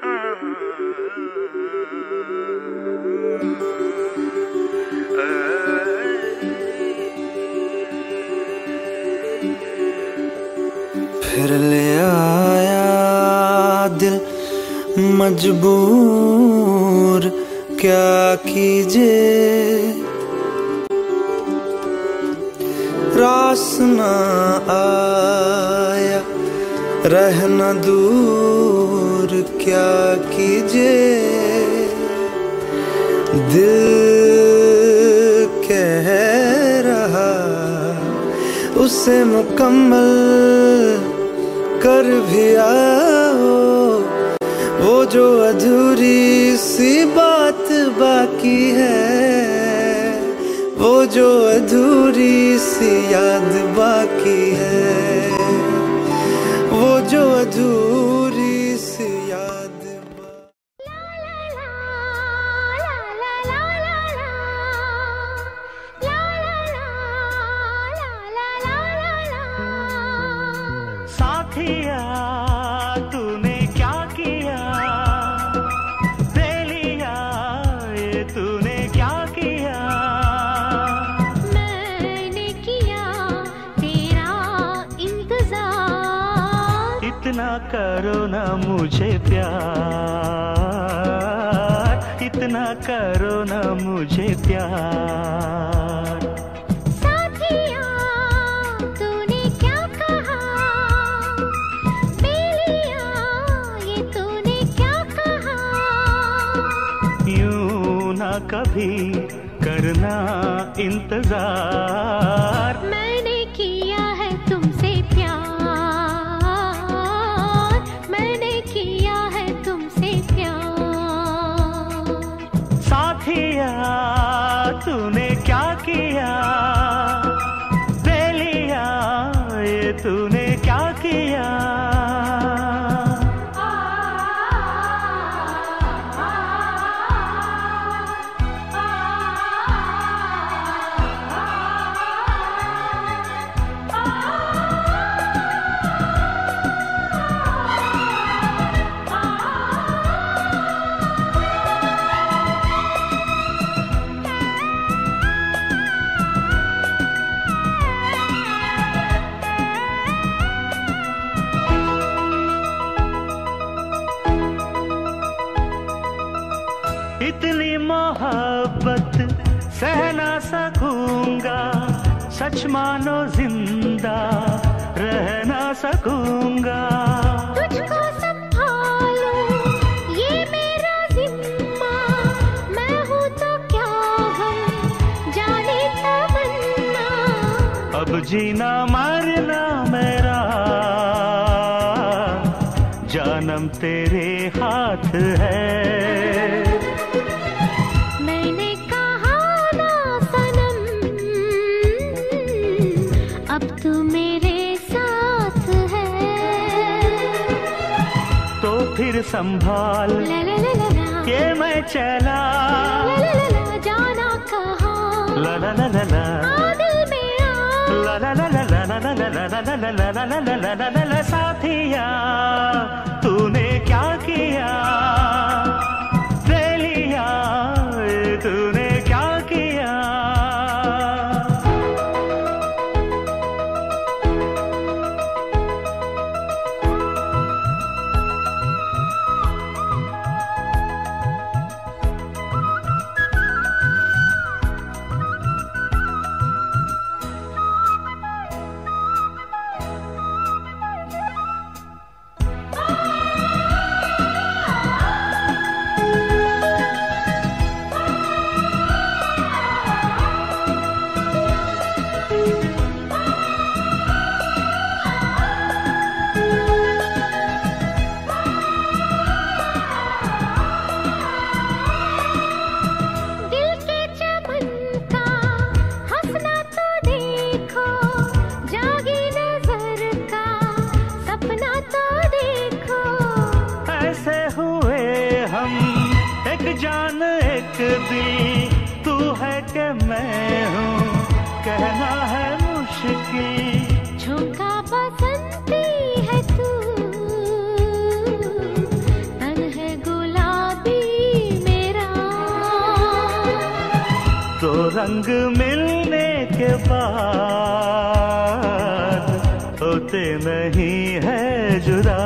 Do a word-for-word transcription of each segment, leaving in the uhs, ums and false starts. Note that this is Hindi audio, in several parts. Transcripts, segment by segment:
फिर ले आया दिल मजबूर, क्या कीजिए रास ना आया, रहना दूर, क्या कीजिए। दिल कह रहा उसे मुकम्मल कर भी आओ, वो जो अधूरी सी बात बाकी है, वो जो अधूरी सी याद बाकी है, वो जो अधूरी सी याद। साथिया तूने क्या किया, बेलिया ये तूने क्या किया। मैंने किया तेरा इंतजार, इतना करो ना मुझे प्यार, इतना करो ना मुझे प्यार। साथिया तूने क्या कहा, बेलिया ये तूने क्या कहा। यूं ना कभी करना इंतजार, मैंने किया है तुमसे प्यार, मैंने किया है तुमसे प्यार। साथिया तूने क्या किया, बेलिया ये तूने क्या किया। इतनी मोहब्बत सह ना सकूंगा, सच मानो जिंदा रह ना सकूंगा। तुझको संभालो ये मेरा जिम्मा, मैं हूँ तो क्या हम जाने तमन्ना। अब जीना मरना मेरा जानम तेरे हाथ है। मैंने कहा ना सनम, अब तू मेरे साथ है। तो फिर संभाल ला ला ला ला ला, के मैं चला, ला ला ला ला, जाना कहाँ, ला ला ला ला ला, आ दिल में आ, ला ला ला ला ला ला ला ला ला ला ला ला ला ला ला ला ला। साथिया तूने क्या किया, बेलिया तूने क्या किया। जान एक दिल, तू है कि मैं हूँ कहना है मुश्किल। झोंका बसंती है तू, तन है रंग मिलने के बाद होते नहीं है जुदा।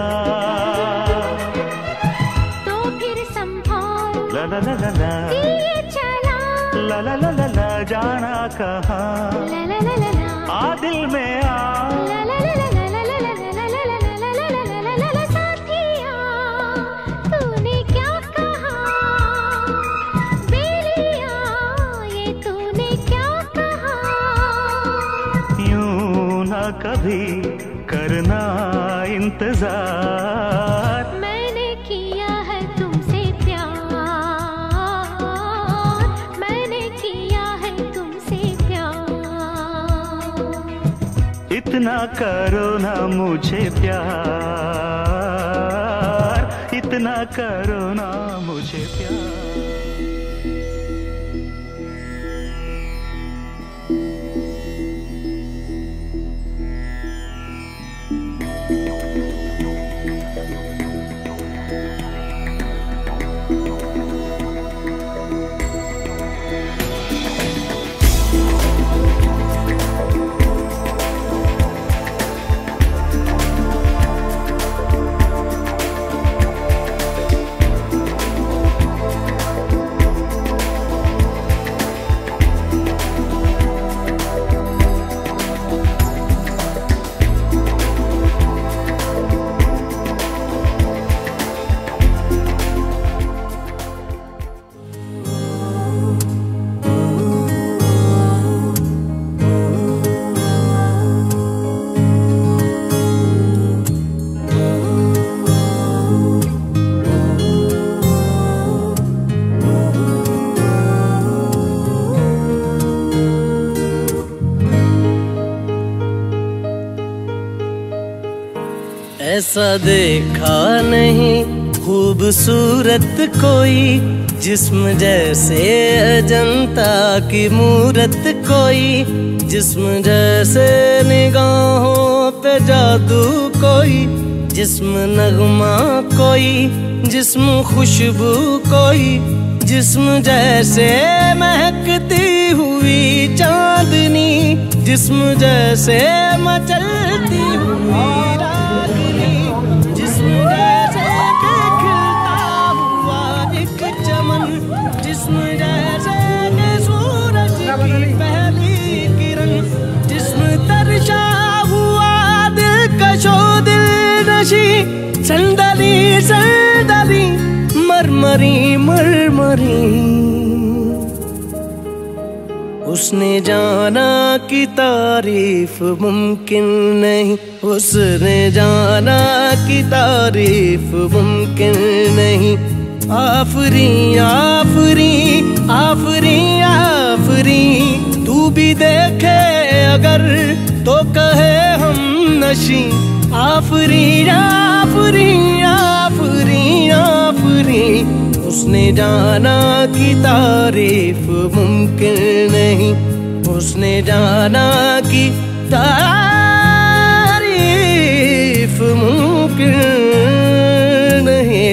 तो फिर संभाल ला ला ला ला ला दिए चला, ला ला ला ला ला जाना कहाँ, ला ला ला ला ला आ दिल में आ, ला ला ला ला ला ला ला ला ला ला ला ला ला ला ला ला साथिया तूने क्या कहा, बेलिया ये तूने क्या कहा। यूं ना कभी करना इंतजार, मैंने किया है तुमसे प्यार, मैंने किया है तुमसे प्यार। इतना करो ना मुझे प्यार, इतना करो ना मुझे प्यार। ऐसा देखा नहीं खूबसूरत कोई, जिस्म जैसे अजंता की मूरत कोई, जिस्म जैसे निगाहों पे जादू कोई, जिस्म नगमा कोई, जिस्म खुशबू कोई, जिस्म जैसे महकती हुई चांदनी, जिस्म जैसे मचलती हुई रागनी, जिस्म जैसे कि खिलता हुआ एक चमन, जिस्म जैसे कि सूरज की पहली किरण, जिस्म तरशा हुआ दिलकशो दिल नशी, संदली संदली मरमरी मरमरी। उसने जाना कि तारीफ मुमकिन नहीं, उसने जाना कि तारीफ मुमकिन नहीं। आफरी आफरी आफरी आफरी, तू भी देखे अगर तो कहे हम नशी। आफरी आफरी आफरी आफरी, उसने जाना कि तारीफ मुमकिन नहीं, उसने जाना कि तारीफ मुमकिन नहीं।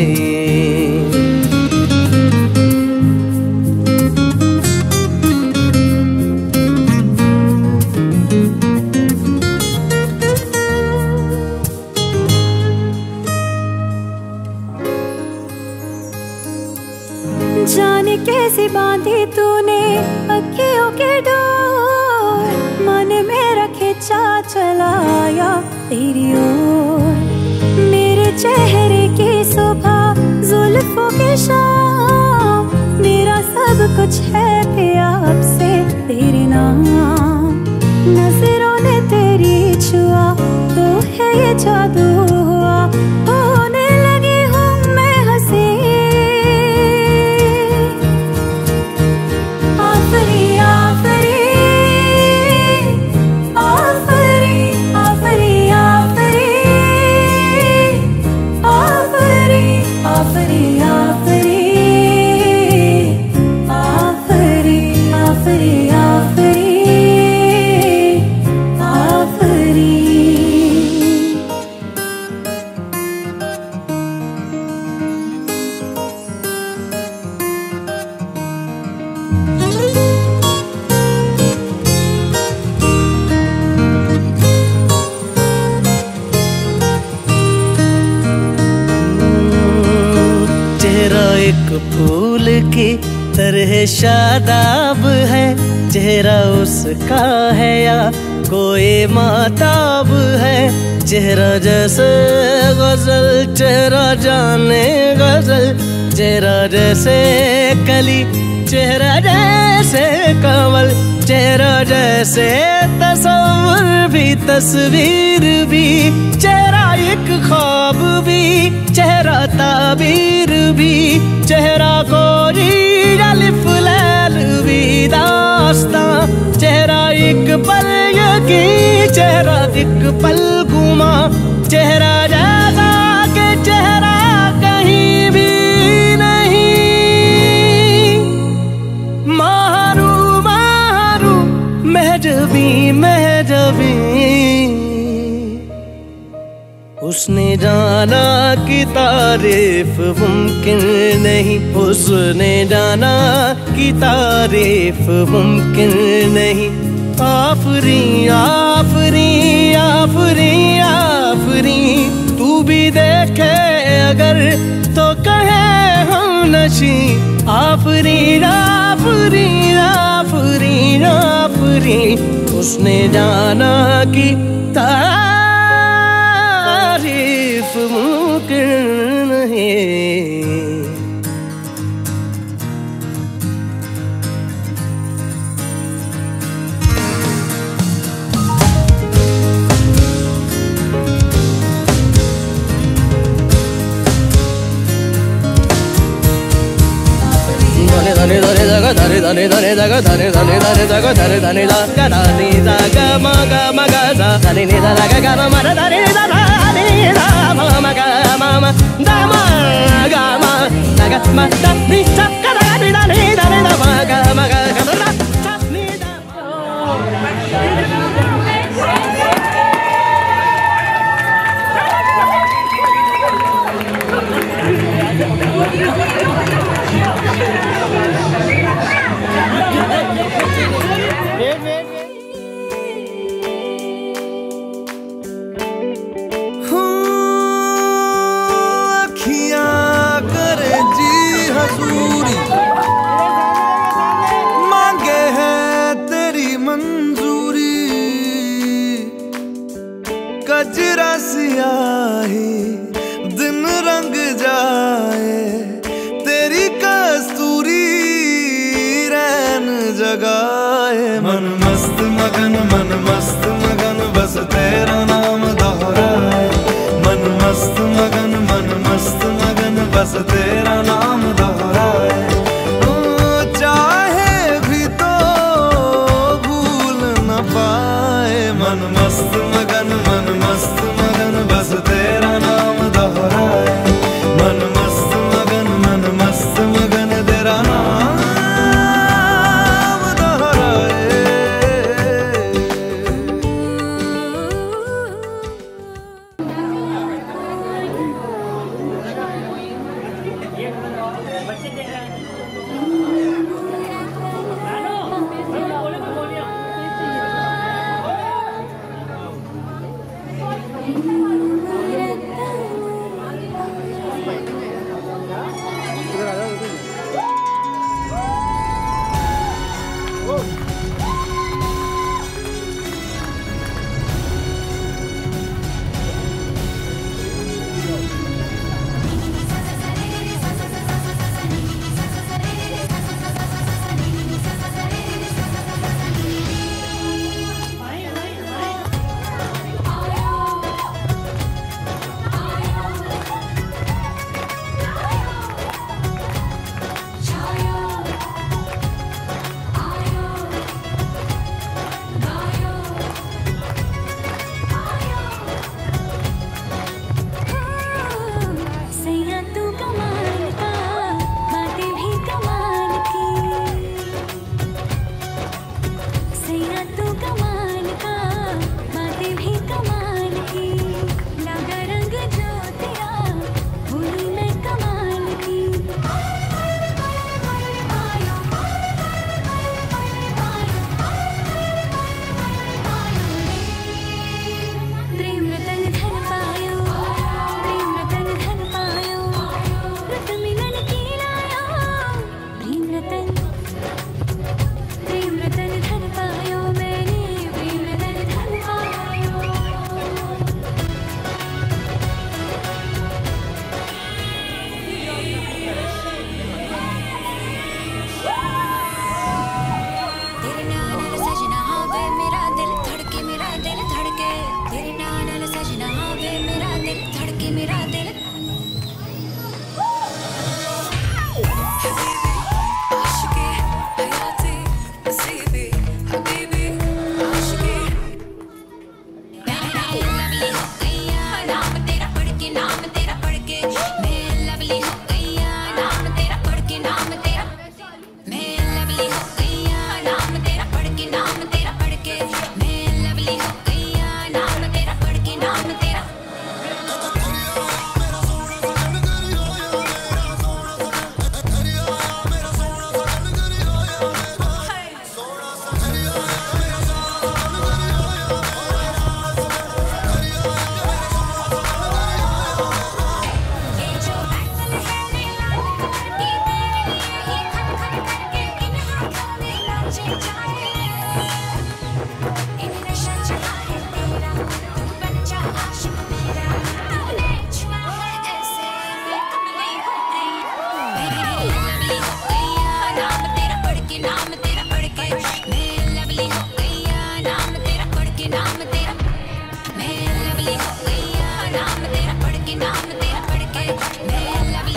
जाने कैसे बांधी तूने अखियों के डोर, मन मेरा खिंचा चलाया तेरी ओर। मेरे चेहरे की सुबह जुल्फों की शाम, मेरा सब कुछ है पिया अब से तेरे नाम। नजरों ने तेरी छुआ तो है ये जादू हुआ, होने लगी हूँ मैं हंसी। आफरी आफरी आफरी आफरी आफरी आफरी आफरी आफरी आफरी आफरी आफरी आफरी। एक फूल की तरह शादाब है, चेहरा उसका है या कोई माताब है। चेहरा जैसे गजल, चेहरा जाने गजल, चेहरा जैसे कली, चेहरा जैसे कमल, चेहरा जैसे तस्वीर भी तस्वीर भी, चेहरा एक ख्वाब भी, चेहरा ताबीर भी, चेहरा कोई अलिफ लैल भी दास्तां, चेहरा एक पल यकीन, चेहरा एक पल गुमा, चेहरा जैसा के चेहरा कहीं भी नहीं। मारू मारू महजबी महजबी, उसने जाना कि तारीफ मुमकिन नहीं, उसने जाना कि तारीफ मुमकिन नहीं। आफरी आफरी आफरी आफरी, तू भी देखे अगर तो कहे हम नशी। आफरी आफरी आफरी आफरी, उसने जाना कि तारीफ मुमकिन नहीं। धने धने जगा धने धने धने जगा धने धने धने जगा धने धने जगा धने जगा मगा मगा सा धने नि दा लगा गा मा दा धने दा धने दा मा मा गा मा मा दा मा गा मा गा मा दा नि सा गा दा नि दा नि दा नि दा मा गा मा गा गा दा सा नि दा। मांगे है तेरी मंजूरी, कजरा सियाही दिन रंग जाए, तेरी कस्तूरी रैन जगाए। मन मस्त मगन मन मस्त मगन बस तेरा नाम दोहराए, मन मस्त मगन मन मस्त मगन बस तेरा नाम दोहराए। चाहे भी तो भूल न पाए, मन मस्त मगन मन मस्त मगन बस तेरा नाम दोहराए, मन मस्त मगन मन मस्त मगन तेरा नाम दोहराए।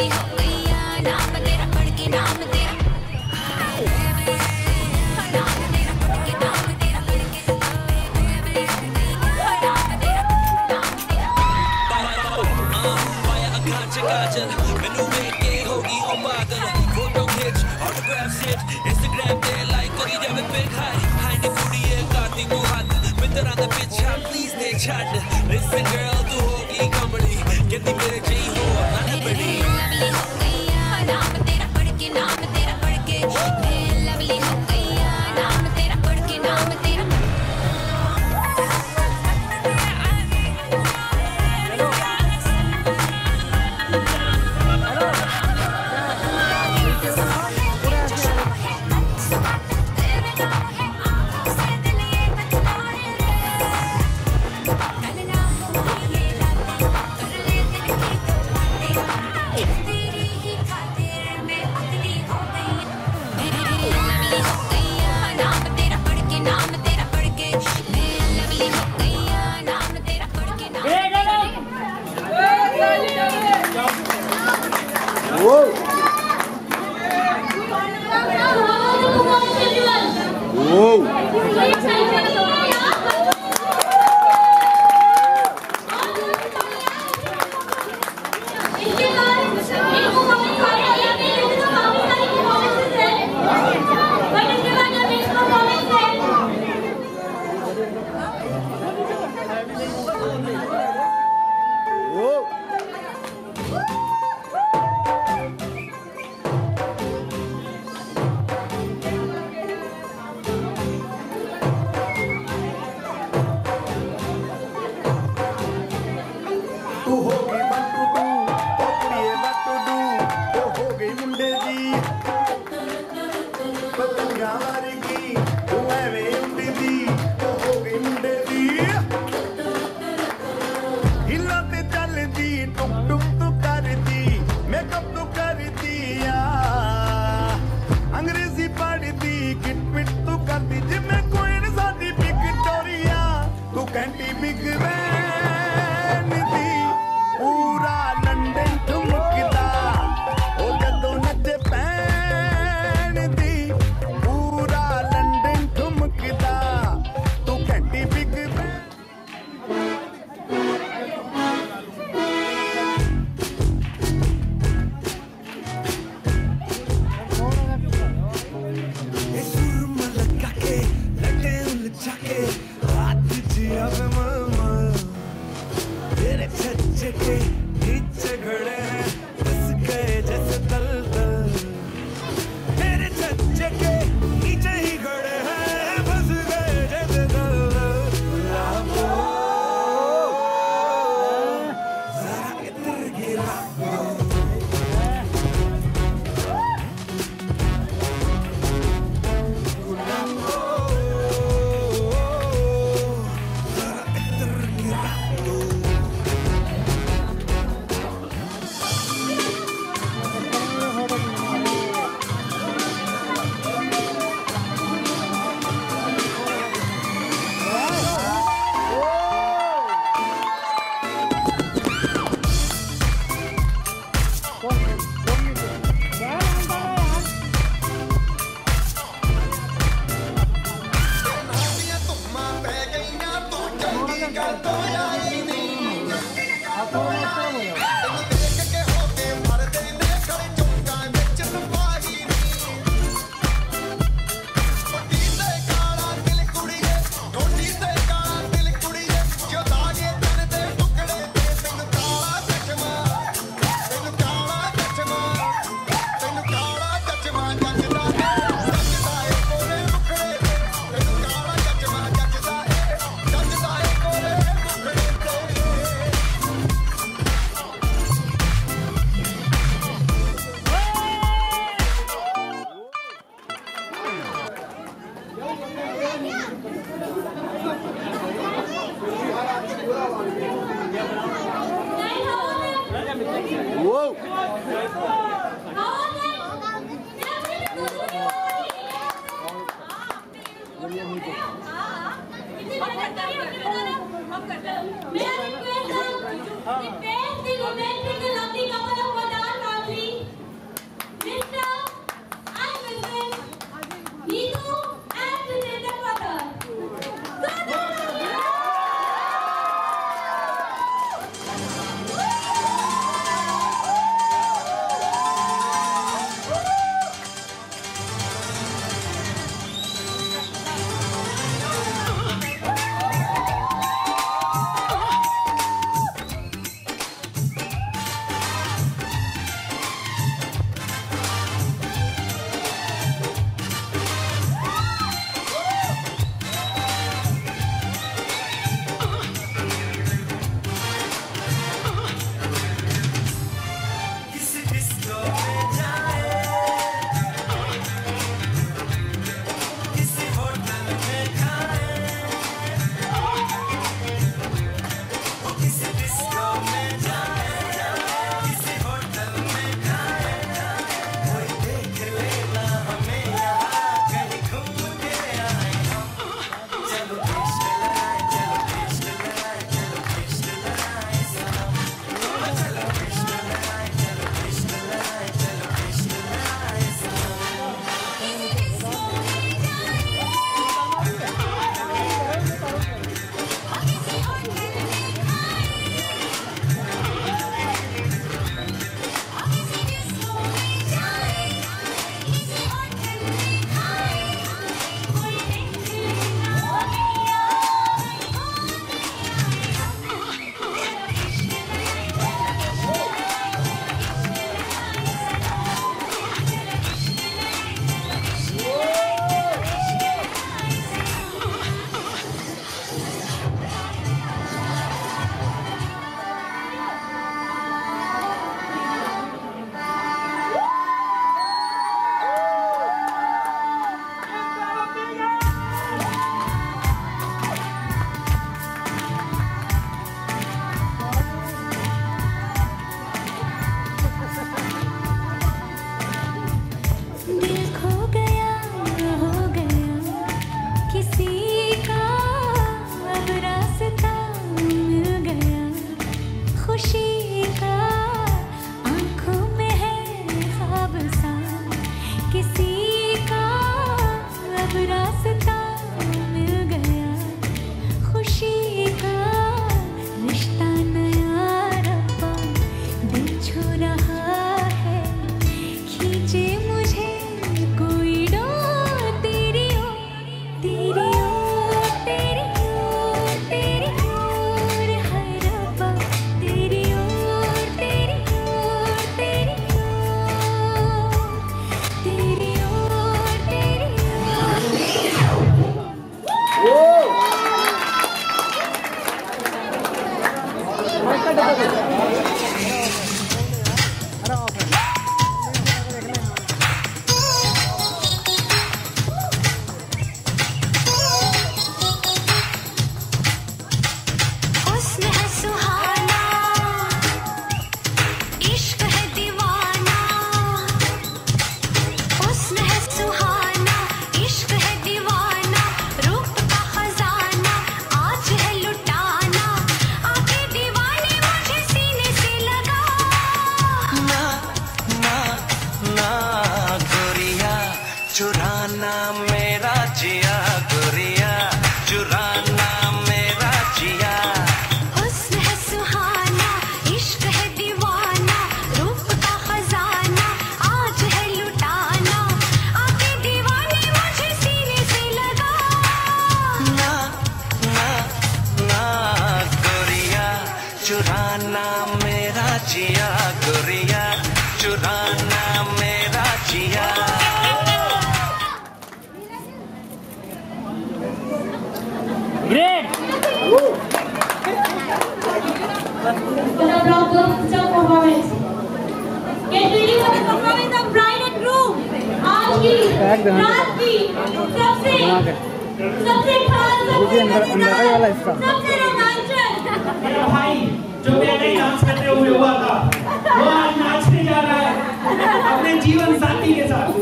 लवली हो गई नाम तेरा पढ़ के नाम तेरा नाम तेरा पढ़ के नाम तेरा पढ़ के नाम तेरा पाया अकांच काजल मैनू वेख के होगी ओ पागल फोटो खिंच ऑटोग्राफ सेट इंस्टाग्राम ते लाइक करी जावे पिक हाई हाई नी कुड़ीए काती को हाथ मित्तरां दे पिछा प्लीज दे छੱਡ लिसन गर्ल तू होगी कमली कहती मेरे जी हो ना बड़ी लवली हो गई नाम तेरा पढ़ के नाम तेरा पढ़ के लवली हो गई नाम तेरा पढ़ के नाम तेरा The best, the romantic, the lovely couple of Madan family. Disco में जाए, किसी होटल में खाए, किसी डिस्को में जाए, किसी होटल में खाए, कोई देख लेना हमें यहाँ कहीं घूम के आए हम। चलो टेस्ट लगाए, चलो टेस्ट लगाए, चलो टेस्ट लगाए सनम। चलो टेस्ट लगाए, चलो टेस्ट लगाए, चलो टेस्ट लगाए सनम। दिल खो गया हो गया किसी का, अब रास्ता मिल गया खुशी का, आंखों में है ख्वाब सा किसी का, अब रास्ता मिल गया खुशी का, रिश्ता नया रब्बा दिल छू रहा है, खींचे मुझे कोई डोर तेरी ओर, तेरी ओर, तेरी ओर, तेरी ओर है रब्बा, तेरी ओर, तेरी ओर, तेरी ओर, तेरी ओर, तेरी ओर। हुस्न है सुहाना, इश्क है दीवाना, हुस्न है सुहाना, इश्क है दीवाना, रूप का खजाना आज है लुटाना, आके दीवाने मुझे सीने से लगा। ना ना ना गोरिया चुराना मेरा जिया, गोरिया चुराना मेरा जिया। हुस्न है सुहाना, इश्क है दीवाना, रूप का खजाना आज है लुटाना, आके दीवाने मुझे सीने से लगा। ना ना ना गोरिया चुराना मेरा जिया, गोरिया चुराना मेरा जिया। Get ready for the performance of bride and groom. आज की रात की सबसे सबसे खास, सबसे मजेदार, सबसे रोमांचक। मेरा भाई जो पहले डांस करते हुए हुआ था वो आज नाचने जा रहा है अपने जीवन साथी के साथ।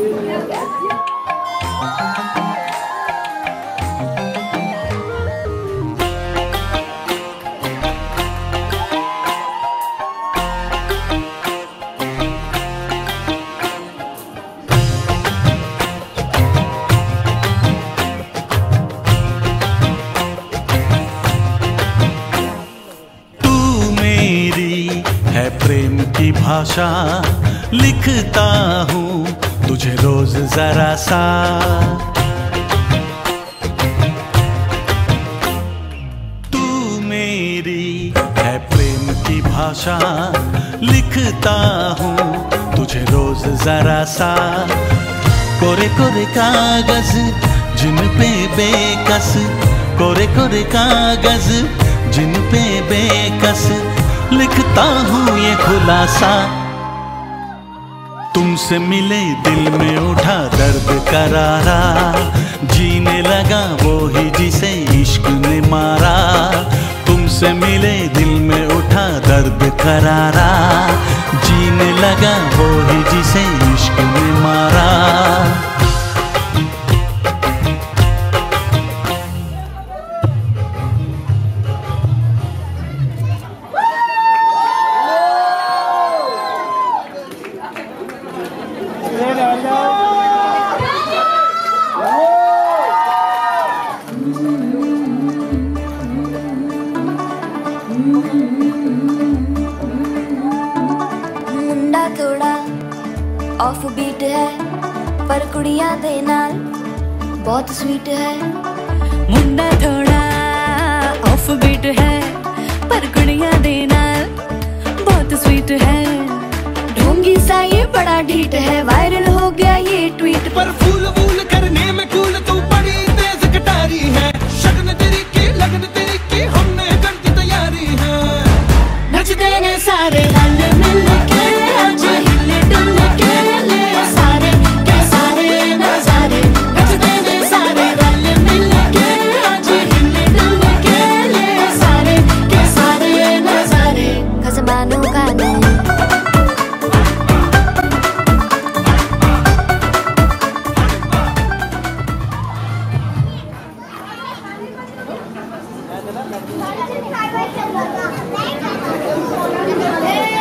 प्रेम की भाषा लिखता हूँ तुझे रोज जरा सा। तू मेरी है प्रेम की भाषा लिखता हूँ तुझे रोज जरा सा। कोरे कोरे कागज जिन पे बेकस, कोरे कोरे कागज जिन पे बेकस लिखता हूँ ये खुलासा। तुमसे मिले दिल में उठा दर्द करारा, जीने लगा वो ही जिसे इश्क ने मारा। तुमसे मिले दिल में उठा दर्द करारा, जीने लगा वो ही जिसे इश्क ने मारा। मुंडा थोड़ा ऑफ बीट है पर कुड़ियां दे नाल बहुत स्वीट है। मुंडा थोड़ा ऑफ बीट है पर कुड़ियां दे नाल बहुत स्वीट है। ढोंगी सा ये बड़ा ढीठ है, वायरल हो गया ये ट्वीट पर फूल वूल करने में कूल तू बड़ी तेज कटारी है। शगन तेरी की लगन तेरी की हमने कर दी तैयारी है। नचते ने सारे रल मिल के आज हिले डुल के ले सारे के सारे नजारे। नचते ने सारे रल मिल के आज हिले डुल के ले सारे के सारे नजारे। खसबानों का नहीं Hey!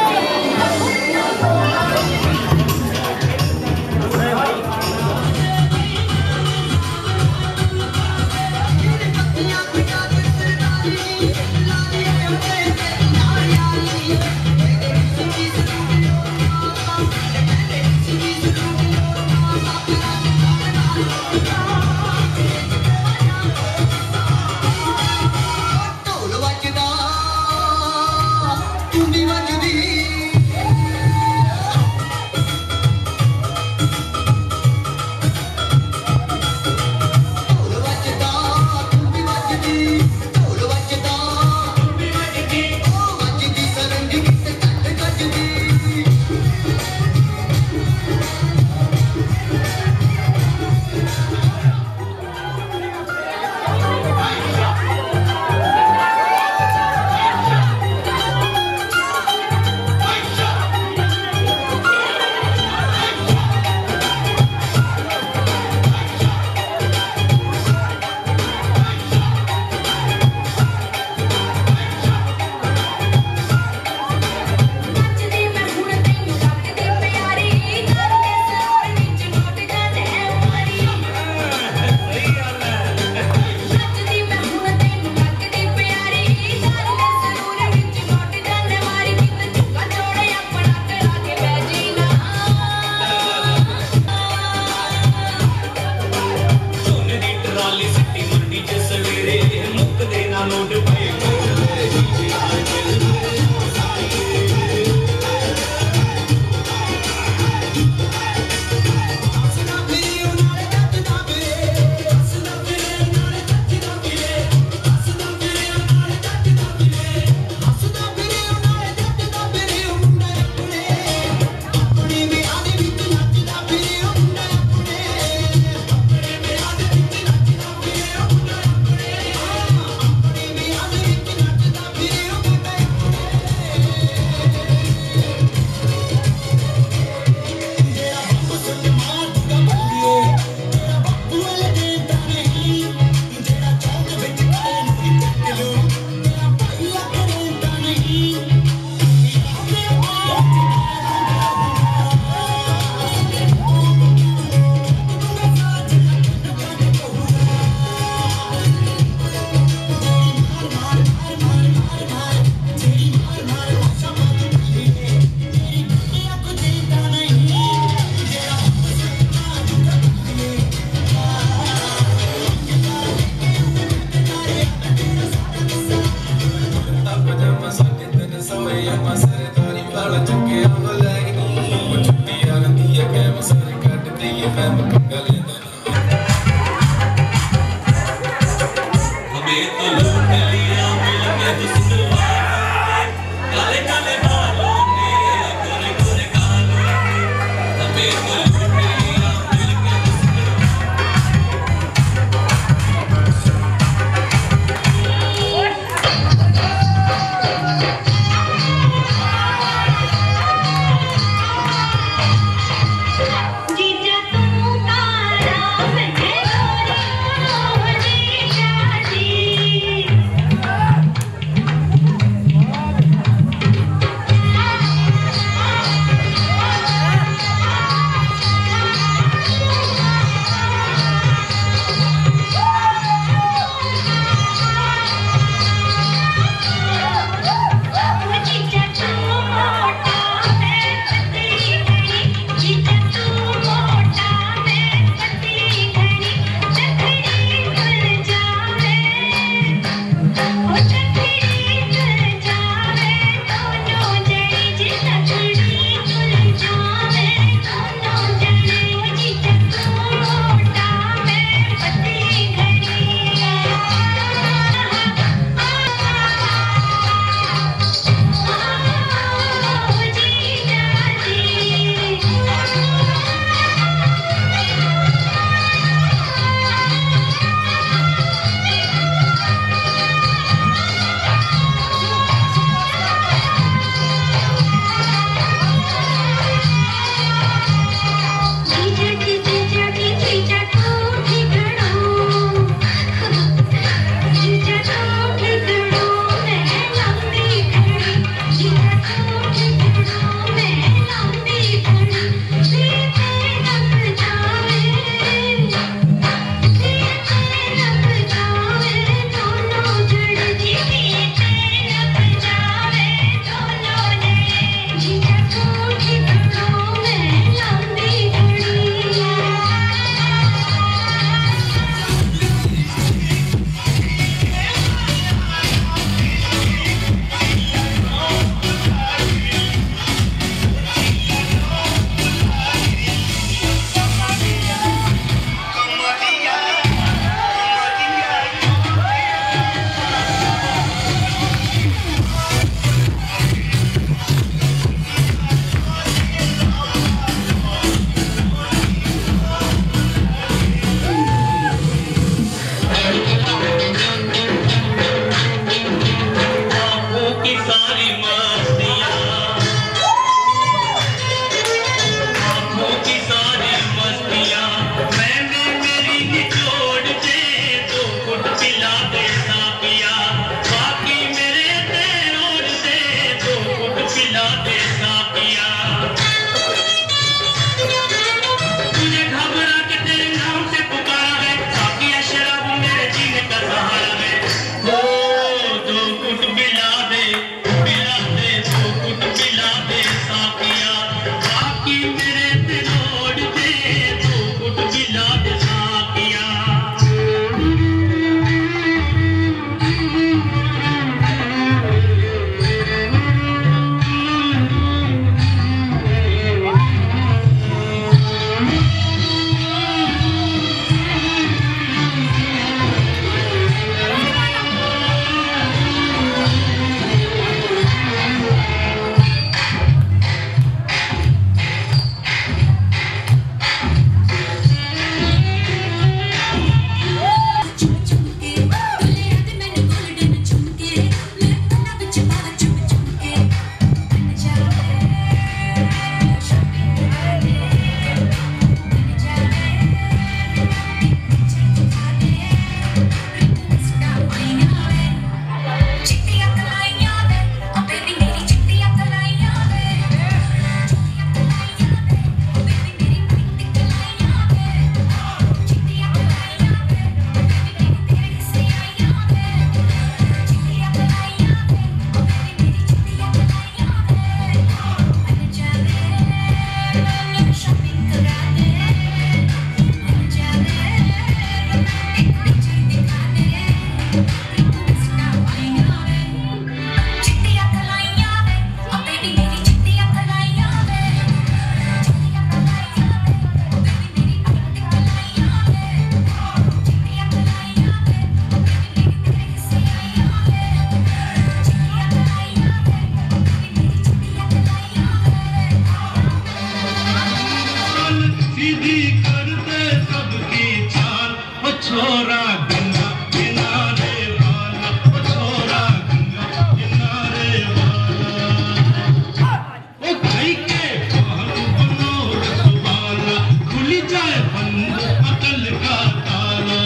सीधी कर दे सबकी चाल। ओ छोरा गंगा किनारे वाला, ओ छोरा गंगा किनारे वाला। ओ भाई के पहलू बनो रसवाला, खुली जाए बंद अकल का ताला।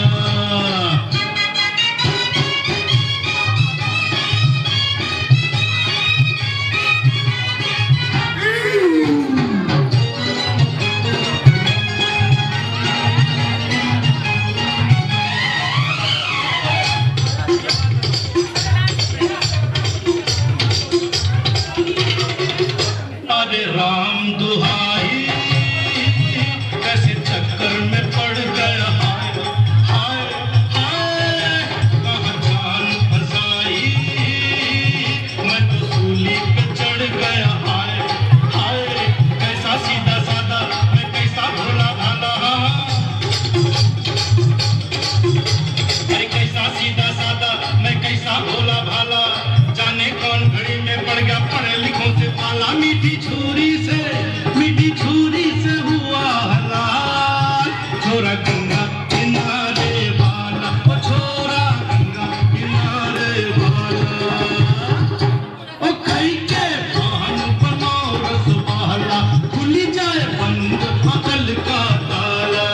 अरे राम दुहाई कैसे चक्कर में पड़ गया, हाय हाय हाय कहाँ जान फंसाई, मैं तो सूली पे चढ़ गया, हाय हाय कैसा सीधा साधा मैं कैसा भोला भाला। अरे कैसा सीधा साधा मैं कैसा भोला भाला, जाने कौन घड़ी में पड़ गया पढ़े लिखों से पाला। मीठी छुरी से मीठी छुरी से हुआ हलाल, छोरा गंगा किनारे वाला, ओ छोरा गंगा किनारे वाला। ओ कई के पान बनो रसवाला, खुली जाए बंद अकल का ताला।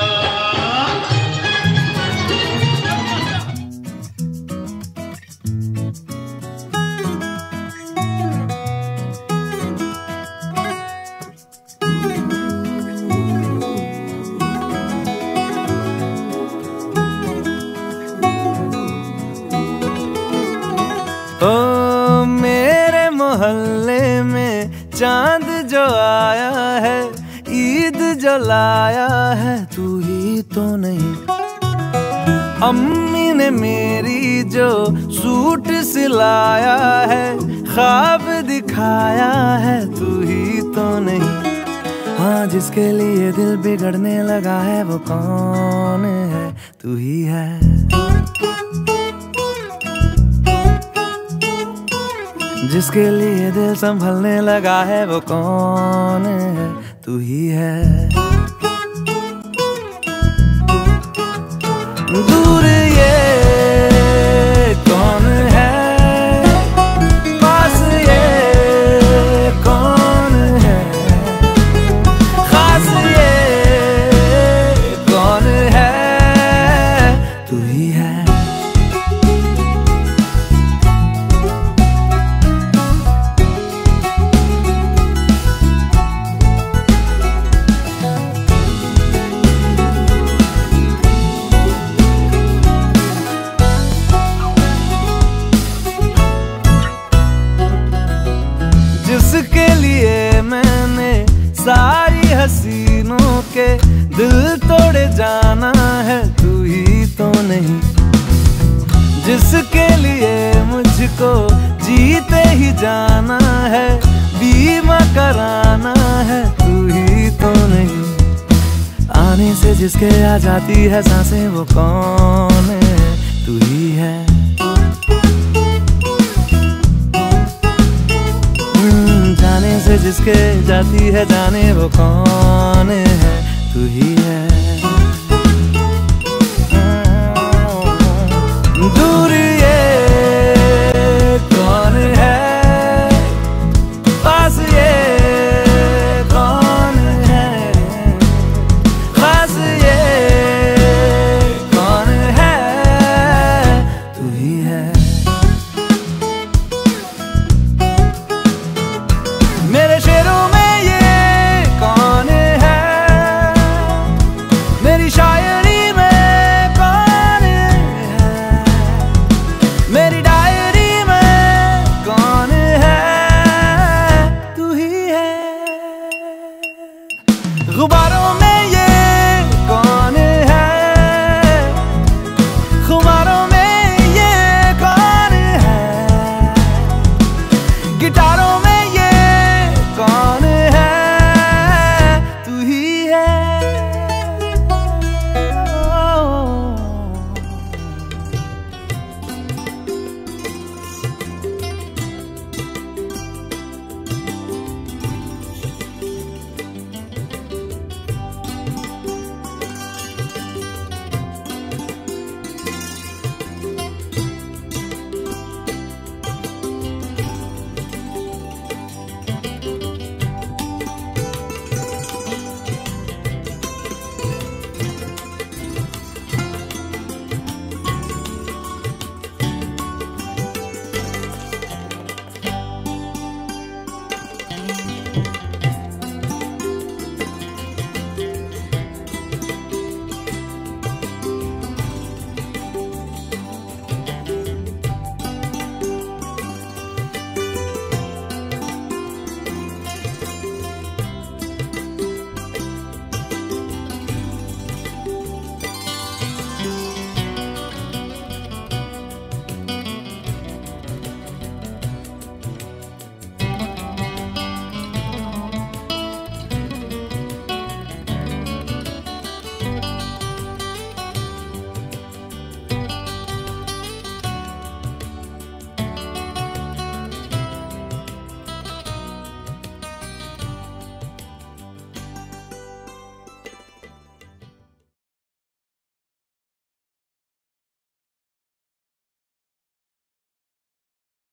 ओ मेरे मोहल्ले में चांद जो आया है, ईद जो लाया है, तू ही तो नहीं। अम्मी ने मेरी जो सूट सिलाया है, ख्वाब दिखाया है, तू ही तो नहीं। हाँ जिसके लिए दिल बिगड़ने लगा है वो कौन है, तू ही है। जिसके लिए दिल संभलने लगा है वो कौन है, तू ही है। दूर ये कौन है, पास ये कौन है, खास ये कौन है, तू ही है। जिसके लिए मैंने सारी हसीनों के दिल तोड़े जाना है, तू ही तो नहीं। जिसके लिए मुझको जीते ही जाना है, बीमा कराना है, तू ही तो नहीं। आने से जिसके आ जाती है सांसें वो कौन है, तू ही है। जाने से जिसके जाती है जाने वो कौन है, तू ही है। दूर ये कौन है, पास ये कौन है, खास ये कौन है, तू ही है। मेरे शेरों में ये कौन है, मेरी शायरी में कौन है, मेरी डायरी में कौन है, तू ही है। गुब्बारों